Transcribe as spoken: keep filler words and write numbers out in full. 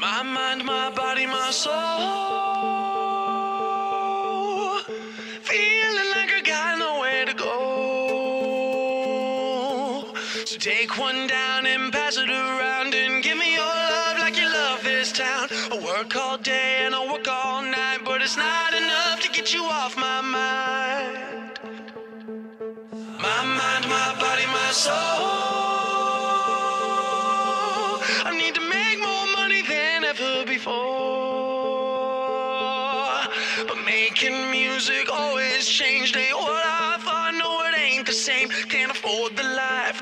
My mind, my body, my soul. Feeling like I got nowhere to go. So take one down and pass it around and give me your love like you love this town. I work all day and I work all night, but it's not enough to get you off my mind. My mind, my body, my soul. I need to make more money than ever before. But making music always changed. Ain't what I thought, no, it ain't the same. Can't afford the life